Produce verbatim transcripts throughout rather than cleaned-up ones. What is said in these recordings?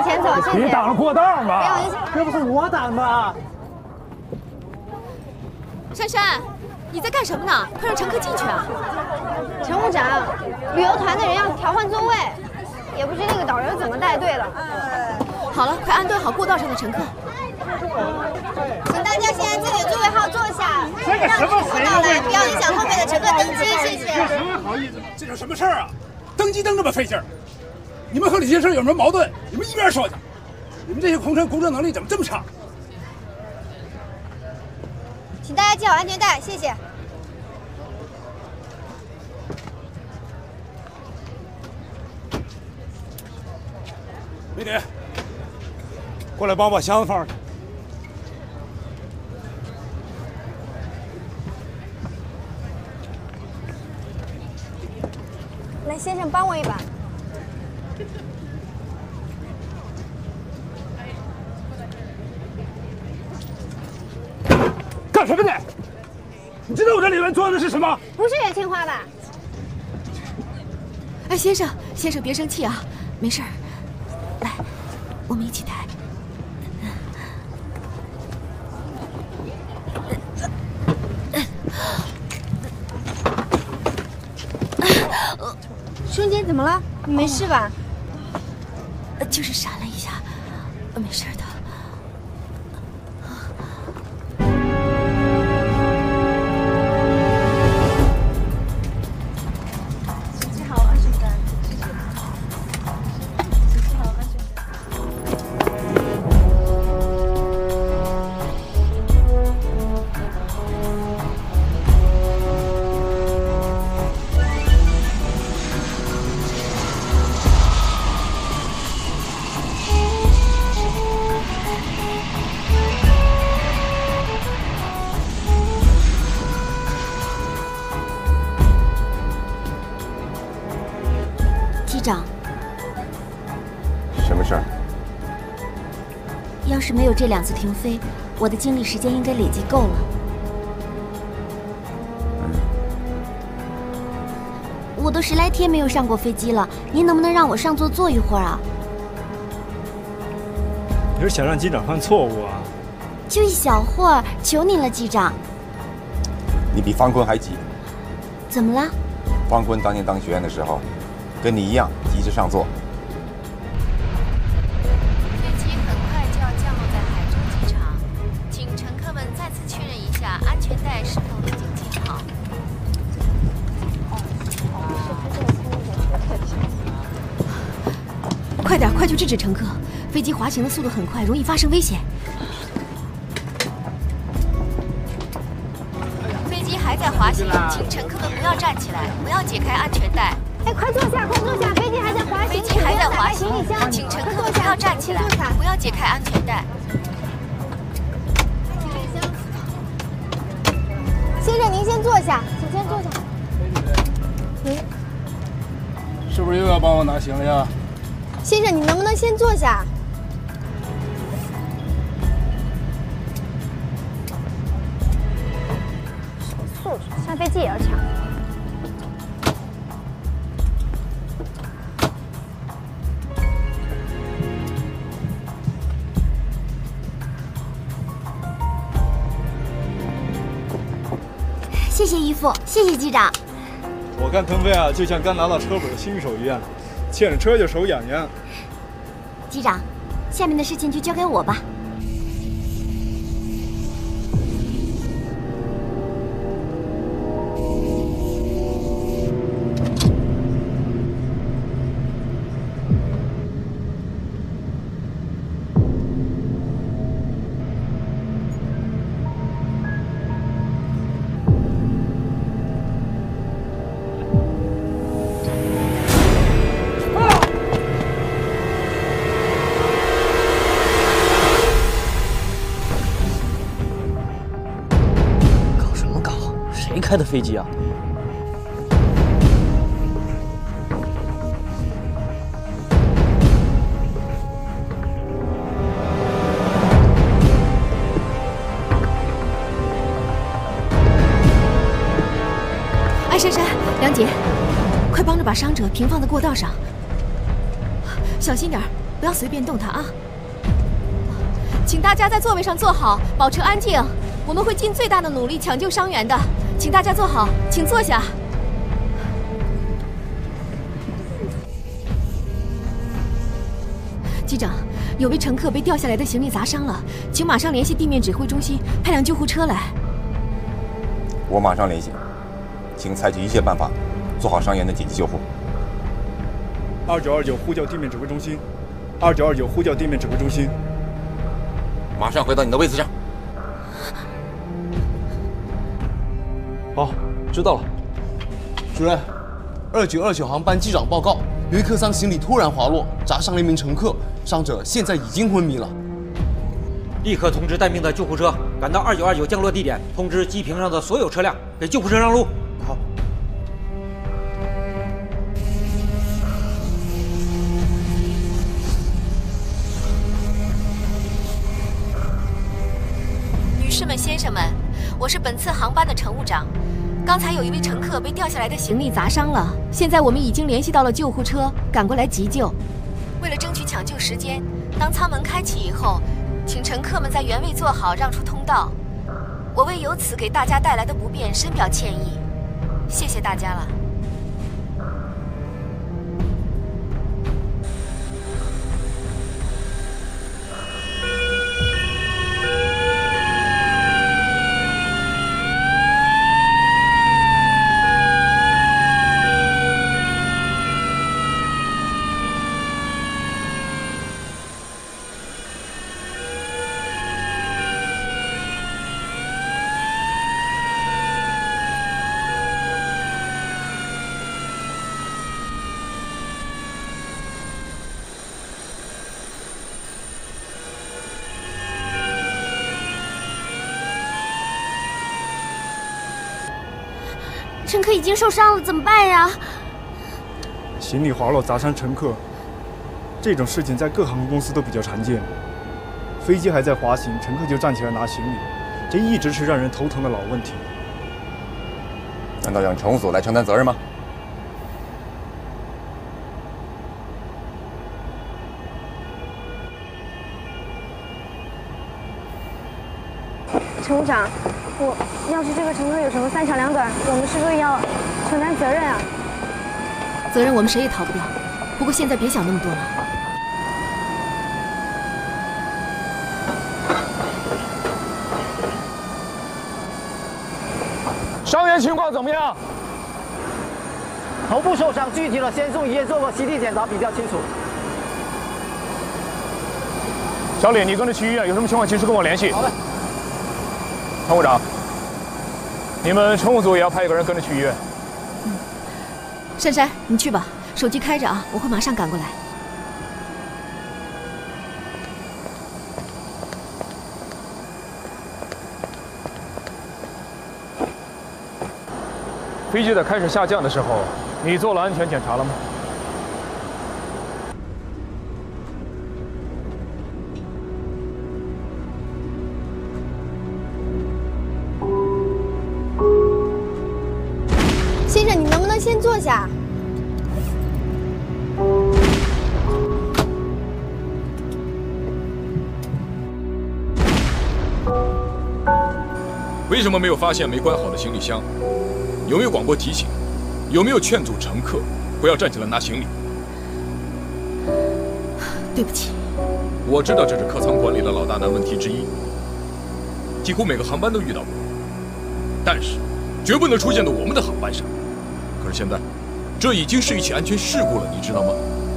前走，谢谢。 你挡了过道吗？ 没有影响。 这不是我挡的。 珊珊，你在干什么呢？快让乘客进去啊！ 乘务长，旅游团的人要调换座位，也不知那个导游怎么带队了。 好了，快安顿好过道上的乘客。 请大家先按自己的座位号坐下， 这个什么谁到来，不要影响后面的乘客登机，谢谢。 这什么好意思？这叫什么事儿啊？登机登这么费劲儿，你们和旅行社有什么矛盾？你们一边说去。你们这些空乘工作能力怎么这么差？ 请大家系好安全带，谢谢。 梅姐，过来帮我把箱子放上去。 来，先生，帮我一把。 干什么呢？你知道我这里面装的是什么？ 不是元青花吧？ 哎，先生，先生别生气啊，没事儿。来，我们一起抬。 瞬间怎么了？你没事吧？ 呃，就是闪了一下，没事的。 系好安全带，系好安全带。 机长， 什么事儿？ 要是没有这两次停飞，我的经历时间应该累积够了。我都十来天没有上过飞机了，您能不能让我上座坐一会儿啊？ 你是想让机长犯错误啊？ 就一小会儿，求您了，机长。 你比方坤还急。 怎么了？ 方坤当年当学员的时候，跟你一样急着上座。 飞机很快就要降落在海州机场，请乘客们再次确认一下安全带是否已经系好。 快点，快去制止乘客！飞机滑行的速度很快，容易发生危险。 飞机还在滑行，请乘客们不要站起来，不要解开安全带。 哎，快坐下，快坐下！飞机还在滑行， 飞机还在滑行， 行李箱， 请乘客们不要站起来，不要解开安全带。 行李箱。先生，您先坐下，请先坐下。您是不是又要帮我拿行李啊？ 先生，你能不能先坐下？素质，上飞机也要抢。 谢谢姨父，谢谢机长。 我看腾飞啊，就像刚拿到车本的新手一样，见着车就手痒痒。 机长，下面的事情就交给我吧。 谁开的飞机啊？ 哎，珊珊、梁姐，快帮着把伤者平放在过道上，小心点儿。 不要随便动它啊！请大家在座位上坐好，保持安静。我们会尽最大的努力抢救伤员的，请大家坐好，请坐下。机长，有位乘客被掉下来的行李砸伤了，请马上联系地面指挥中心，派辆救护车来。 我马上联系，请采取一切办法，做好伤员的紧急救护。 二九二九呼叫地面指挥中心，二九二九呼叫地面指挥中心。 马上回到你的位子上。 好，知道了。主任，二九二九航班机长报告，有一客舱行李突然滑落，砸伤了一名乘客，伤者现在已经昏迷了。 立刻通知待命的救护车赶到二九二九降落地点，通知机坪上的所有车辆给救护车让路。 好。 女士们、先生们，我是本次航班的乘务长。刚才有一位乘客被掉下来的行李砸伤了，现在我们已经联系到了救护车，赶过来急救。为了争取抢救时间，当舱门开启以后，请乘客们在原位坐好，让出通道。我为由此给大家带来的不便深表歉意，谢谢大家了。 乘客已经受伤了，怎么办呀？ 行李滑落砸伤乘客，这种事情在各航空公司都比较常见。飞机还在滑行，乘客就站起来拿行李，这一直是让人头疼的老问题。 难道让乘务所来承担责任吗？ 乘务长，我要是这个乘客有什么三长两短，我们是不是要承担责任啊？ 责任我们谁也逃不掉，不过现在别想那么多了。 伤员情况怎么样？ 头部受伤，具体的先送医院做个 C T 检查比较清楚。 小李，你跟着去医院，有什么情况及时跟我联系。 好的。 乘务长，你们乘务组也要派一个人跟着去医院。 嗯，珊珊，你去吧，手机开着啊，我会马上赶过来。 飞机在开始下降的时候，你做了安全检查了吗？ 先生，你能不能先坐下？ 为什么没有发现没关好的行李箱？有没有广播提醒？有没有劝阻乘客不要站起来拿行李？ 对不起， 我知道这是客舱管理的老大难问题之一，几乎每个航班都遇到过，但是绝不能出现在我们的航班上。可是现在，这已经是一起安全事故了，你知道吗？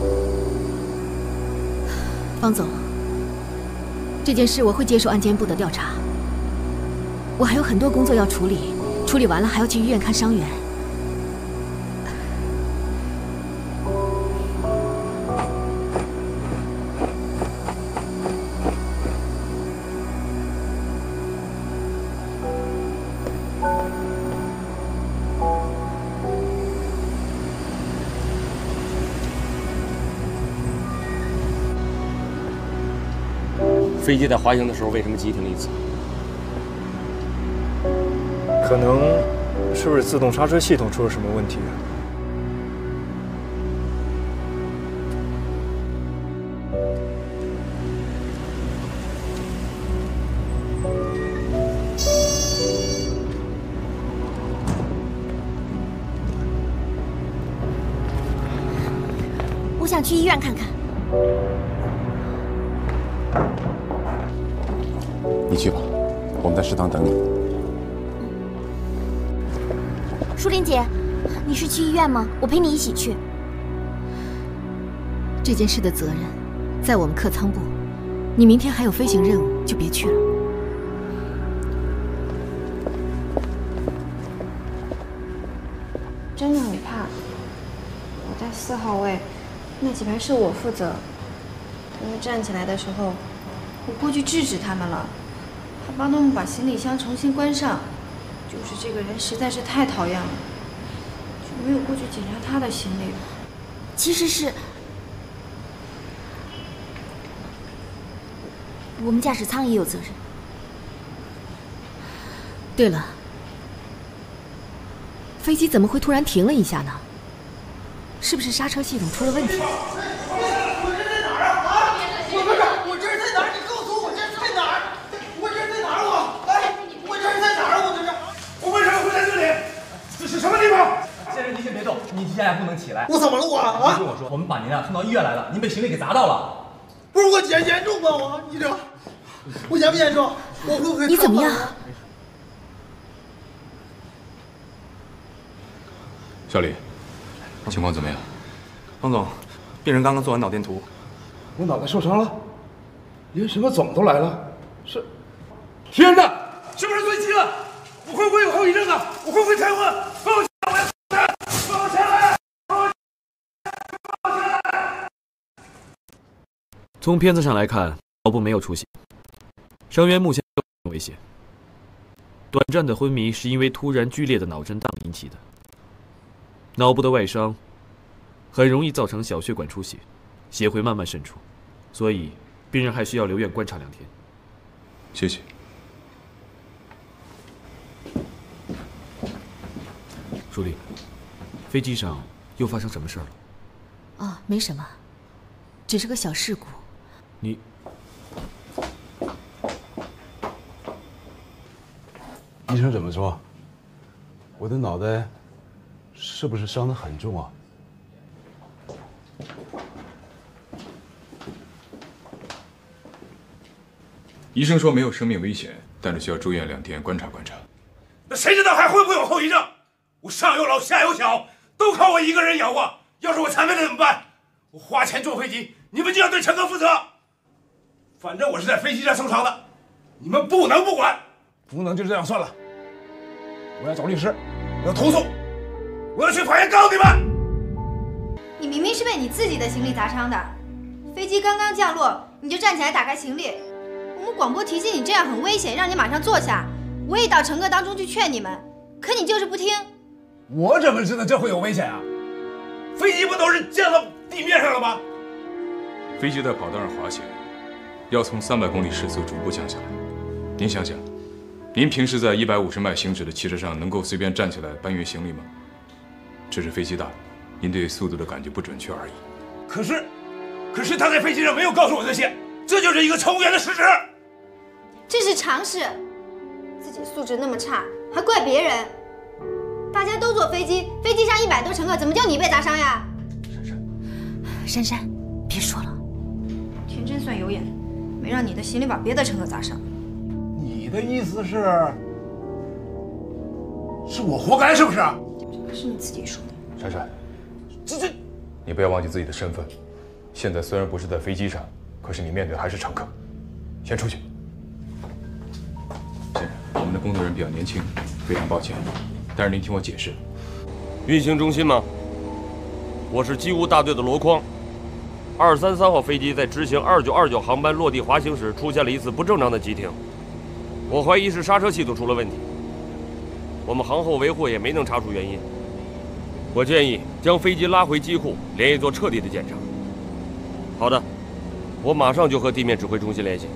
方总，这件事我会接受安监部的调查。我还有很多工作要处理，处理完了还要去医院看伤员。 飞机在滑行的时候为什么急停了一次？ 可能是不是自动刹车系统出了什么问题啊？ 上去医院看看。 你去吧，我们在食堂等你。 舒琳姐，你是去医院吗？我陪你一起去。这件事的责任在我们客舱部，你明天还有飞行任务，就别去了。 真的很怕。我在四号位，那几排是我负责。他们站起来的时候，我过去制止他们了，还帮他们把行李箱重新关上。就是这个人实在是太讨厌了，就没有过去检查他的行李。 其实是我们驾驶舱也有责任。对了，飞机怎么会突然停了一下呢？是不是刹车系统出了问题？ 我这在哪儿啊？啊！我不是，我这是在哪儿？你告诉我，我这是在哪儿？我这是在哪儿？我哎，我这是在哪儿？我这是。 我为什么会在这里？这是什么地方？ 先生，您先别动，您现在不能起来。 我怎么了我啊？ 您听我说，我们把您啊送到医院来了，您被行李给砸到了。 不是我严严重吗？我你这，我严不严重？我会不会？ 你怎么样？ 小李，情况怎么样？ 方总，病人刚刚做完脑电图。 我脑袋受伤了，连什么总都来了。是，天哪！是不是坠机了？我会不会有后遗症啊？我会不会瘫痪？放我下来！我要放我下来！放我下来！ 从片子上来看，脑部没有出血，伤员目前没有危险。短暂的昏迷是因为突然剧烈的脑震荡引起的。脑部的外伤很容易造成小血管出血，血会慢慢渗出，所以病人还需要留院观察两天。 谢谢。 舒丽，飞机上又发生什么事了？ 哦，没什么，只是个小事故。 你医生怎么说？我的脑袋是不是伤得很重啊？ 医生说没有生命危险，但是需要住院两天观察观察。 那谁知道还会不会有后遗症？我上有老下有小，都靠我一个人养活。要是我残废了怎么办？我花钱坐飞机，你们就要对乘客负责。反正我是在飞机上受伤的，你们不能不管。不能就这样算了。我要找律师，我要投诉，我要去法院告你们。 你明明是被你自己的行李砸伤的，飞机刚刚降落你就站起来打开行李。我们广播提醒你这样很危险，让你马上坐下。我也到乘客当中去劝你们，可你就是不听。 我怎么知道这会有危险啊？飞机不都是降到地面上了吗？ 飞机在跑道上滑行，要从三百公里时速逐步降下来。您想想，您平时在一百五十迈行驶的汽车上能够随便站起来搬运行李吗？只是飞机大，您对速度的感觉不准确而已。 可是，可是他在飞机上没有告诉我这些，这就是一个乘务员的失职。 这是常识，自己素质那么差，还怪别人。大家都坐飞机，飞机上一百多乘客，怎么就你被砸伤呀？ 珊珊，别说了。 田真算有眼，没让你的行李把别的乘客砸伤。 你的意思是，是我活该是不是？ 这可是你自己说的。 珊珊， 这这， 你不要忘记自己的身份。现在虽然不是在飞机上，可是你面对的还是乘客。先出去。 先生，我们的工作人员比较年轻，非常抱歉。但是您听我解释。 运行中心吗？我是机务大队的罗匡。二三三号飞机在执行二九二九航班落地滑行时出现了一次不正常的急停，我怀疑是刹车系统出了问题。我们航后维护也没能查出原因。我建议将飞机拉回机库，连夜做彻底的检查。好的，我马上就和地面指挥中心联系。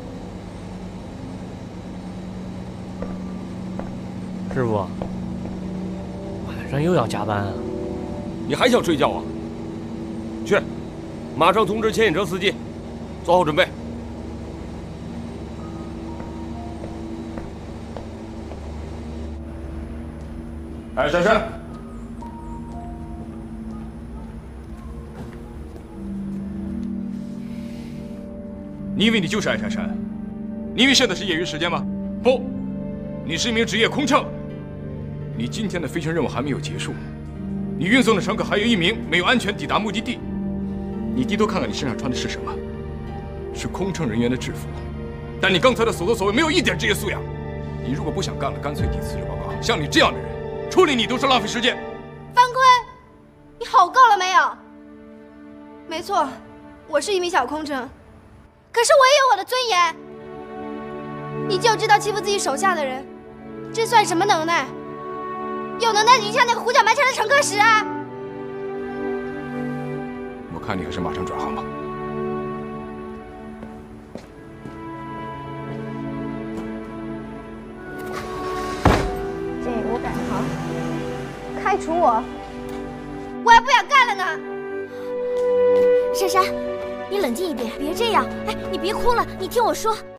师傅，晚上又要加班啊？ 你还想睡觉啊？去，马上通知牵引车司机，做好准备。 哎，珊珊， 你以为你就是艾珊珊？你以为现在是业余时间吗？不，你是一名职业空乘。你今天的飞行任务还没有结束，你运送的乘客还有一名没有安全抵达目的地。你低头看看你身上穿的是什么？是空乘人员的制服。但你刚才的所作所为没有一点职业素养。你如果不想干了，干脆递辞职报告。像你这样的人，处理你都是浪费时间。 方坤，你好够了没有？没错，我是一名小空乘，可是我也有我的尊严。你就知道欺负自己手下的人，这算什么能耐？有能耐你像那个胡搅蛮缠的乘客使啊！ 我看你还是马上转行吧。 这我改行，开除我，我还不想干了呢。 珊珊，你冷静一点，别这样。哎，你别哭了，你听我说。